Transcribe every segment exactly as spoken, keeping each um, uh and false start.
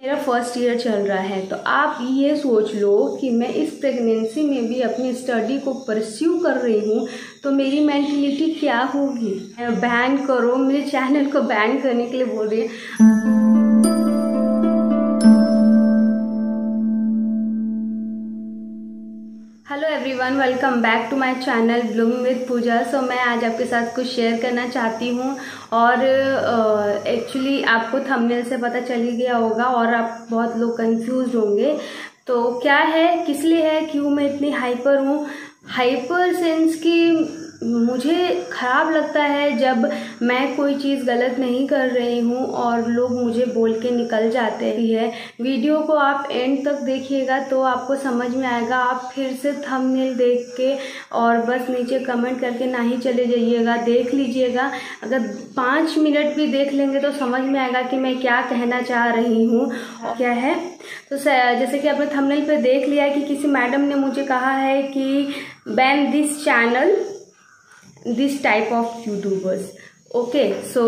मेरा first year चल रहा है, तो आप ये सोच लो कि मैं इस प्रेगनेंसी में भी अपनी स्टडी को परस्यू कर रही हूँ, तो मेरी मेंटलिटी क्या होगी। बैन करो, मेरे चैनल को बैन करने के लिए बोल रही है। Hello everyone, welcome back to my channel blooming with Pooja. So मैं आज आपके साथ कुछ शेयर करना चाहती हूँ और एक्चुअली uh, आपको थंबनेल से पता चल ही गया होगा और आप बहुत लोग कंफ्यूज होंगे। तो क्या है, किस लिए है, क्यों मैं इतनी हाइपर हूँ। हाइपर सेंस की मुझे ख़राब लगता है जब मैं कोई चीज़ गलत नहीं कर रही हूँ और लोग मुझे बोल के निकल जाते हैं। वीडियो को आप एंड तक देखिएगा तो आपको समझ में आएगा। आप फिर से थंबनेल देख के और बस नीचे कमेंट करके ना ही चले जाइएगा, देख लीजिएगा। अगर पाँच मिनट भी देख लेंगे तो समझ में आएगा कि मैं क्या कहना चाह रही हूँ और क्या है। तो जैसे कि आपने थंबनेल पे देख लिया है कि किसी मैडम ने मुझे कहा है कि ban this channel this type of youtubers. Okay, so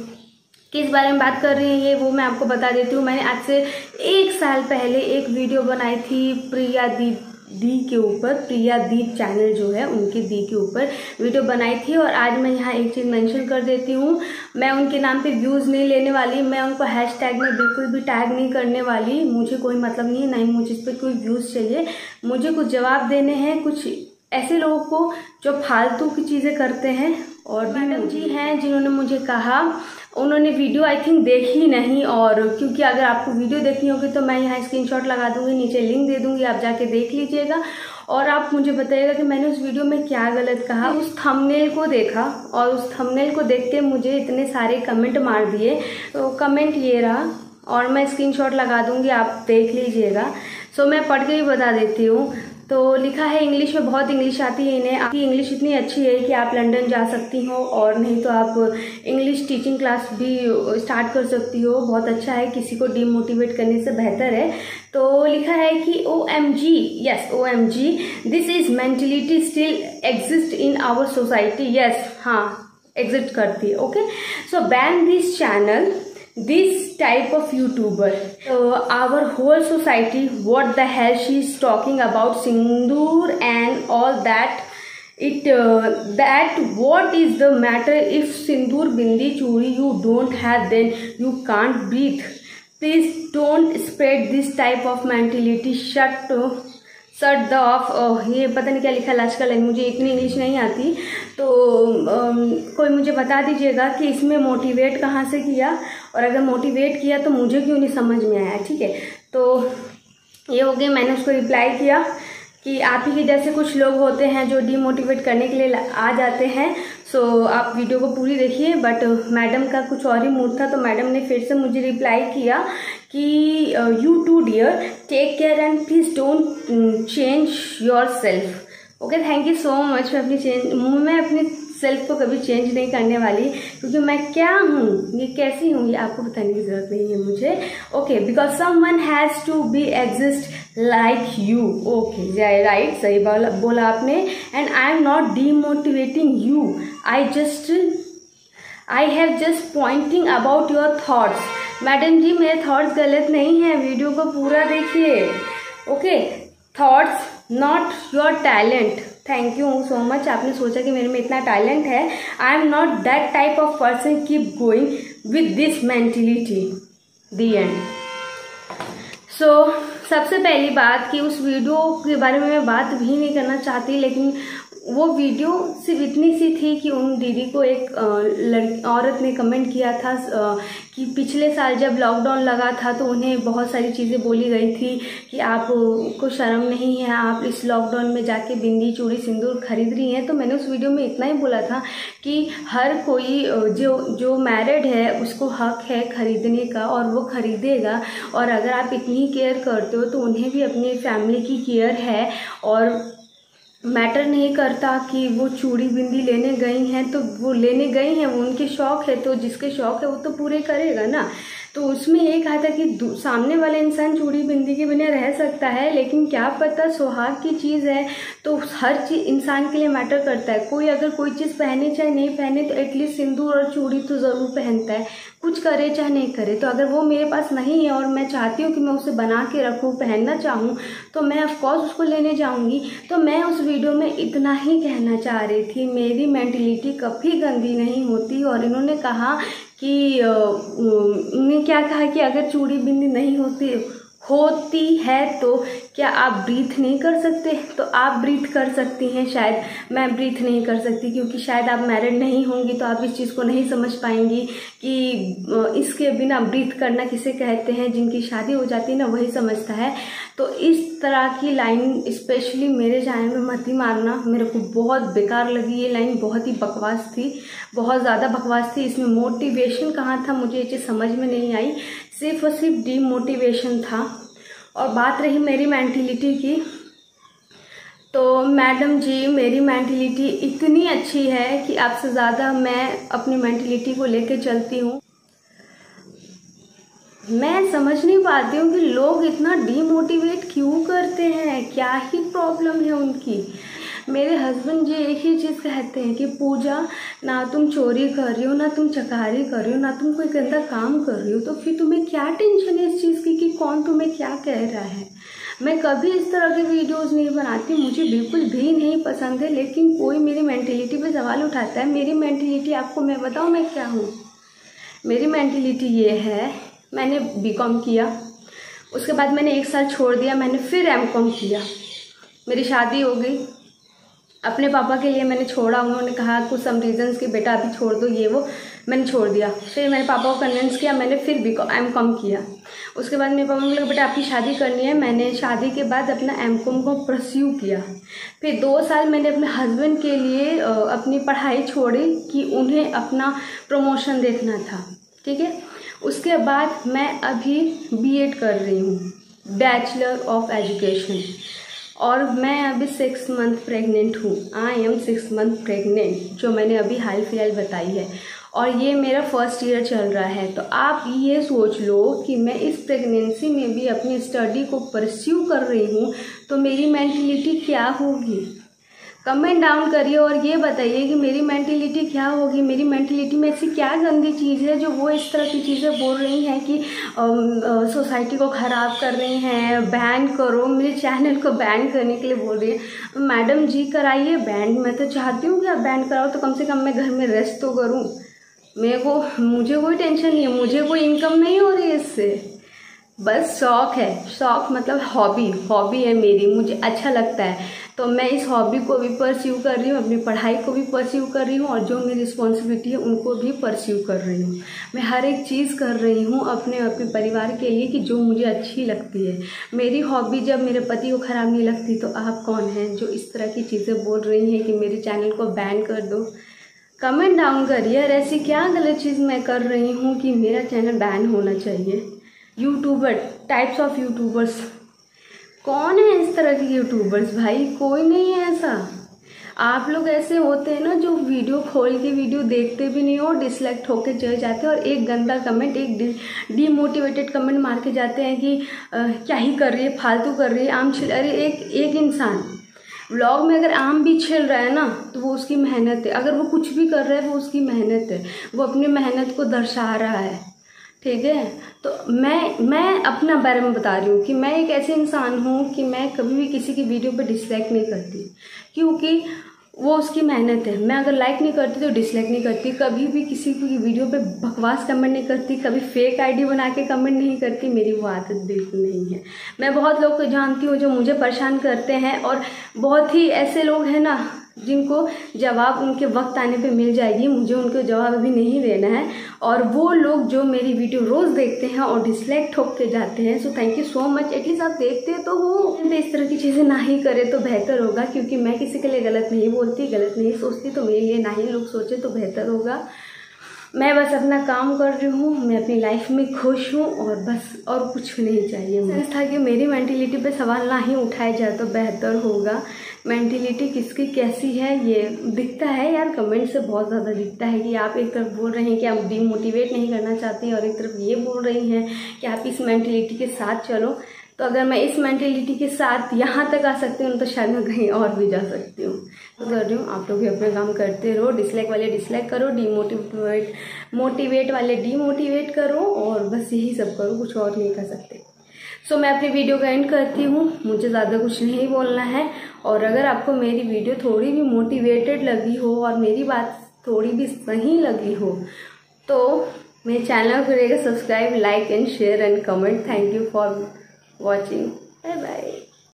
किस बारे में बात कर रही है वो मैं आपको बता देती हूँ। मैंने आज से एक साल पहले एक वीडियो बनाई थी प्रिया दी दी के ऊपर। प्रिया दी चैनल जो है उनके दी के ऊपर वीडियो बनाई थी और आज मैं यहाँ एक चीज़ मेंशन कर देती हूँ। मैं उनके नाम पे व्यूज़ नहीं लेने वाली, मैं उनको हैश टैग में बिल्कुल भी टैग नहीं करने वाली। मुझे कोई मतलब नहीं है, ना ही मुझे इस पर कोई व्यूज़ चाहिए। मुझे कुछ जवाब देने हैं कुछ ऐसे लोगों को जो फालतू की चीज़ें करते हैं। और मैडम जी हैं जिन्होंने मुझे कहा, उन्होंने वीडियो आई थिंक देखी नहीं, और क्योंकि अगर आपको वीडियो देखनी होगी तो मैं यहाँ स्क्रीनशॉट लगा दूंगी, नीचे लिंक दे दूंगी, आप जाके देख लीजिएगा और आप मुझे बताइएगा कि मैंने उस वीडियो में क्या गलत कहा। उस थंबनेल को देखा और उस थंबनेल को देख के मुझे इतने सारे कमेंट मार दिए। तो कमेंट ये रहा और मैं स्क्रीनशॉट लगा दूंगी, आप देख लीजिएगा। सो मैं पढ़ के भी बता देती हूँ। तो लिखा है इंग्लिश में, बहुत इंग्लिश आती है इन्हें। आपकी इंग्लिश इतनी अच्छी है कि आप लंदन जा सकती हो और नहीं तो आप इंग्लिश टीचिंग क्लास भी स्टार्ट कर सकती हो। बहुत अच्छा है, किसी को डीमोटिवेट करने से बेहतर है। तो लिखा है कि O M G, yes O M G, this is mentality still exist in our society. Yes, हाँ एग्जिस्ट करती है। Okay, so ban this channel, this type of YouTuber. So our whole society, what the hell she's talking about Sindoor and all that. It uh, that what is the matter if Sindoor, Bindi, Churi you don't have, then you can't breathe. Please don't spread this type of mentality. Shut uh, shut the off. ये पता नहीं क्या लिखा है last का line, मुझे इतनी English नहीं आती। तो um, कोई मुझे बता दीजिएगा कि इसमें मोटिवेट कहाँ से किया, और अगर मोटिवेट किया तो मुझे क्यों नहीं समझ में आया। ठीक है, तो ये हो गया। मैंने उसको रिप्लाई किया कि आप ही के जैसे कुछ लोग होते हैं जो डीमोटिवेट करने के लिए आ जाते हैं। सो so, आप वीडियो को पूरी देखिए। बट मैडम का कुछ और ही मूड था, तो मैडम ने फिर से मुझे रिप्लाई किया कि you too dear, take care and please don't change yourself. Okay, thank you so much. मैं अपनी चेंज मैं अपनी सेल्फ को कभी चेंज नहीं करने वाली, क्योंकि मैं क्या हूँ, ये कैसी हूँ, ये आपको बताने की जरूरत नहीं है मुझे। Okay, because someone has to be exist like you. Okay, right, सही बोला बोला आपने। And I am not demotivating you, I just I have just pointing about your thoughts. Madam ji, मेरे थॉट्स गलत नहीं है, वीडियो को पूरा देखिए। Okay, thoughts not your talent. Thank you so much, आपने सोचा कि मेरे में इतना टैलेंट है। I am not that type of person, keep going with this mentality. The end. So सबसे पहली बात कि उस वीडियो के बारे में मैं बात भी नहीं करना चाहती, लेकिन वो वीडियो सिर्फ इतनी सी थी कि उन दीदी को एक लड़की औरत ने कमेंट किया था कि पिछले साल जब लॉकडाउन लगा था तो उन्हें बहुत सारी चीज़ें बोली गई थी कि आपको शर्म नहीं है, आप इस लॉकडाउन में जाके बिंदी, चूड़ी, सिंदूर खरीद रही हैं। तो मैंने उस वीडियो में इतना ही बोला था कि हर कोई जो जो मैरिड है उसको हक है खरीदने का और वो खरीदेगा। और अगर आप इतनी केयर करते हो तो उन्हें भी अपनी फैमिली की केयर है, और मैटर नहीं करता कि वो चूड़ी बिंदी लेने गई हैं तो वो लेने गई हैं, वो उनके शौक है, तो जिसके शौक है वो तो पूरे करेगा ना। तो उसमें ये कहा था कि सामने वाला इंसान चूड़ी बिंदी के बिना रह सकता है, लेकिन क्या पता सुहाग की चीज़ है तो हर चीज़ इंसान के लिए मैटर करता है। कोई अगर कोई चीज़ पहने चाहे नहीं पहने तो एटलीस्ट सिंदूर और चूड़ी तो ज़रूर पहनता है, कुछ करे चाहे नहीं करे। तो अगर वो मेरे पास नहीं है और मैं चाहती हूँ कि मैं उसे बना के रखूँ, पहनना चाहूँ, तो मैं ऑफकोर्स उसको लेने जाऊँगी। तो मैं उस वीडियो में इतना ही कहना चाह रही थी, मेरी मेंटलिटी कभी गंदी नहीं होती। और इन्होंने कहा कि उन्होंने क्या कहा कि अगर चूड़ी बिंदी नहीं होती होती है तो क्या आप ब्रीथ नहीं कर सकते? तो आप ब्रीथ कर सकती हैं, शायद मैं ब्रीथ नहीं कर सकती क्योंकि शायद आप मैरिड नहीं होंगी तो आप इस चीज़ को नहीं समझ पाएंगी कि इसके बिना ब्रीथ करना किसे कहते हैं। जिनकी शादी हो जाती है ना वही समझता है। तो इस तरह की लाइन स्पेशली मेरे चैनल में मत ही मारना, मेरे को बहुत बेकार लगी ये लाइन, बहुत ही बकवास थी, बहुत ज़्यादा बकवास थी। इसमें मोटिवेशन कहाँ था मुझे ये चीज़ समझ में नहीं आई, सिर्फ और सिर्फ डीमोटिवेशन था। और बात रही मेरी मेंटलिटी की, तो मैडम जी मेरी मेंटलिटी इतनी अच्छी है कि आपसे ज़्यादा मैं अपनी मेंटलिटी को लेके चलती हूँ। मैं समझ नहीं पाती हूँ कि लोग इतना डीमोटिवेट क्यों करते हैं, क्या ही प्रॉब्लम है उनकी। मेरे हस्बैंड जी एक ही चीज़ कहते हैं कि पूजा ना तुम चोरी कर रही हो, ना तुम चकारी कर रही हो, ना तुम कोई गंदा काम कर रही हो, तो फिर तुम्हें क्या टेंशन है इस चीज़ की कि कौन तुम्हें क्या कह रहा है। मैं कभी इस तरह के वीडियोस नहीं बनाती, मुझे बिल्कुल भी नहीं पसंद है। लेकिन कोई मेरी मेंटलिटी पे सवाल उठाता है। मेरी मेंटलिटी आपको मैं बताऊँ मैं क्या हूँ। मेरी मेंटलिटी ये है, मैंने बी कॉम किया, उसके बाद मैंने एक साल छोड़ दिया, मैंने फिर एम कॉम किया, मेरी शादी हो गई। अपने पापा के लिए मैंने छोड़ा, उन्होंने कहा कुछ सम रीजंस कि बेटा अभी छोड़ दो ये वो, मैंने छोड़ दिया। फिर मैंने पापा को कन्विंस किया, मैंने फिर बी कॉम एम कॉम किया। उसके बाद मेरे पापा ने बोला बेटा आपकी शादी करनी है, मैंने शादी के बाद अपना एम कॉम को परस्यू किया। फिर दो साल मैंने अपने हस्बैंड के लिए अपनी पढ़ाई छोड़ी कि उन्हें अपना प्रमोशन देखना था, ठीक है। उसके बाद मैं अभी बी एड कर रही हूँ, बैचलर ऑफ एजुकेशन, और मैं अभी सिक्स मंथ प्रेग्नेंट हूँ। I am six month pregnant, जो मैंने अभी हाल फिलहाल बताई है, और ये मेरा फर्स्ट ईयर चल रहा है। तो आप ये सोच लो कि मैं इस प्रेगनेंसी में भी अपनी स्टडी को परस्यू कर रही हूँ, तो मेरी मेंटलिटी क्या होगी। कमेंट डाउन करिए और ये बताइए कि मेरी मेंटलिटी क्या होगी। मेरी मेंटलिटी में ऐसी क्या गंदी चीज़ है जो वो इस तरह की चीज़ें बोल रही हैं कि सोसाइटी को ख़राब कर रही हैं, बैन करो, मेरे चैनल को बैन करने के लिए बोल रही है। मैडम जी कराइए बैन, मैं तो चाहती हूँ कि आप बैन कराओ तो कम से कम मैं घर में रेस्ट तो करूँ। मेरे को मुझे कोई टेंशन नहीं है, मुझे कोई इनकम नहीं हो रही है इससे, बस शौक है। शौक मतलब हॉबी, हॉबी है मेरी, मुझे अच्छा लगता है तो मैं इस हॉबी को भी परस्यू कर रही हूँ, अपनी पढ़ाई को भी परस्यू कर रही हूँ, और जो मेरी रिस्पॉन्सिबिलिटी है उनको भी परस्यू कर रही हूँ। मैं हर एक चीज़ कर रही हूँ अपने अपने परिवार के लिए कि जो मुझे अच्छी लगती है। मेरी हॉबी जब मेरे पति को ख़राब नहीं लगती तो आप कौन हैं जो इस तरह की चीज़ें बोल रही हैं कि मेरे चैनल को बैन कर दो। कमेंट डाउन करिए यार, ऐसी क्या गलत चीज़ मैं कर रही हूँ कि मेरा चैनल बैन होना चाहिए। यूट्यूबर, टाइप्स ऑफ यूट्यूबर्स, कौन है इस तरह के यूट्यूबर्स भाई? कोई नहीं है ऐसा। आप लोग ऐसे होते हैं ना जो वीडियो खोल के वीडियो देखते भी नहीं हो, डिसलाइक होके चले जाते हैं और एक गंदा कमेंट, एक डीमोटिवेटेड कमेंट मार के जाते हैं कि आ, क्या ही कर रही है, फालतू कर रही है, आम छिल। अरे एक एक इंसान व्लॉग में अगर आम भी छिल रहा है ना तो वो उसकी मेहनत है, अगर वो कुछ भी कर रहा है वो उसकी मेहनत है, वो अपनी मेहनत को दर्शा रहा है, ठीक है। तो मैं मैं अपना बारे में बता रही हूँ कि मैं एक ऐसे इंसान हूँ कि मैं कभी भी किसी की वीडियो पे डिसलाइक नहीं करती, क्योंकि वो उसकी मेहनत है। मैं अगर लाइक नहीं करती तो डिसलाइक नहीं करती, कभी भी किसी की वीडियो पे बकवास कमेंट नहीं करती, कभी फेक आईडी बना के कमेंट नहीं करती, मेरी वो आदत बिल्कुल नहीं है। मैं बहुत लोग को जानती हूँ जो मुझे परेशान करते हैं, और बहुत ही ऐसे लोग हैं ना जिनको जवाब उनके वक्त आने पे मिल जाएगी, मुझे उनको जवाब अभी नहीं देना है। और वो लोग जो मेरी वीडियो रोज़ देखते हैं और डिसलाइक ठोक के जाते हैं, so thank you so much. At least आप देखते तो हो, इस तरह की चीज़ें ना ही करे तो बेहतर होगा, क्योंकि मैं किसी के लिए गलत नहीं बोलती, गलत नहीं सोचती, तो मेरे लिए ना ही लोग सोचे तो बेहतर होगा। मैं बस अपना काम कर रही हूँ, मैं अपनी लाइफ में खुश हूँ और बस और कुछ नहीं चाहिए। मुझे था कि मेरी मेंटलिटी पे सवाल ना ही उठाया जाए तो बेहतर होगा। मेंटलिटी किसकी कैसी है ये दिखता है यार, कमेंट से बहुत ज़्यादा दिखता है कि आप एक तरफ बोल रहे हैं कि आप डीमोटिवेट नहीं करना चाहती और एक तरफ ये बोल रही हैं कि आप इस मेंटलिटी के साथ चलो। तो अगर मैं इस मेंटलिटी के साथ यहाँ तक आ सकती हूँ तो शायद मैं कहीं और भी जा सकती हूँ। तो कर रही हूँ, आप लोग भी अपना काम करते रहो। डिसलाइक वाले डिसलाइक करो, डीमोटिवेट मोटिवेट वाले डीमोटिवेट करो और बस यही सब करो, कुछ और नहीं कर सकते। सो so, मैं अपनी वीडियो का एंड करती हूँ, मुझे ज़्यादा कुछ नहीं बोलना है। और अगर आपको मेरी वीडियो थोड़ी भी मोटिवेटेड लगी हो और मेरी बात थोड़ी भी सही लगी हो तो मेरे चैनल को करिएगा subscribe, like and share and comment. Thank you for watching. Bye bye.